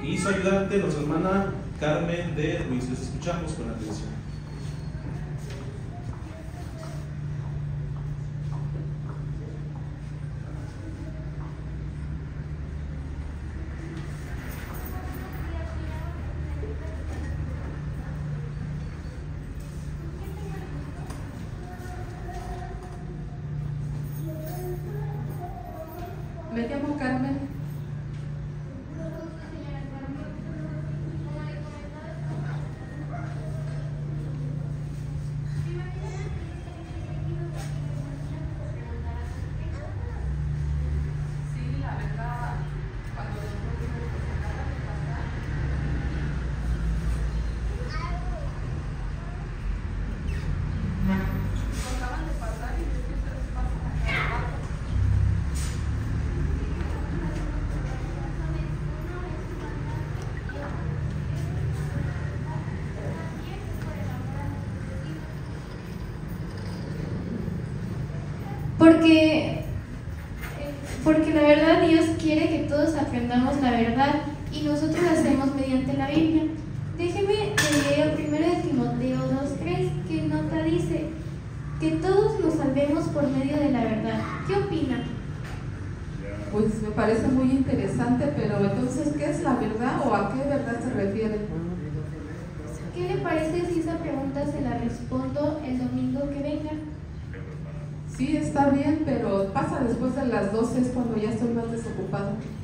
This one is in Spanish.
Y su ayudante, nuestra hermana Carmen de Ruiz. Les escuchamos con atención. Me llamo Carmen. Sí, la verdad, cuando acaban de pasar y después se les pasa. Porque la verdad Dios quiere que todos aprendamos la verdad y nosotros lo hacemos mediante la Biblia. Déjeme leer 1 de Timoteo 2:3, que nota dice que todos nos salvemos por medio de la verdad. ¿Qué opina? Pues me parece muy interesante, pero entonces, ¿qué es la verdad o a qué verdad se refiere? ¿Qué le parece si esa pregunta se la respondo el domingo que venga? Sí, está bien, pero pasa después de las 12, es cuando ya estoy más desocupado.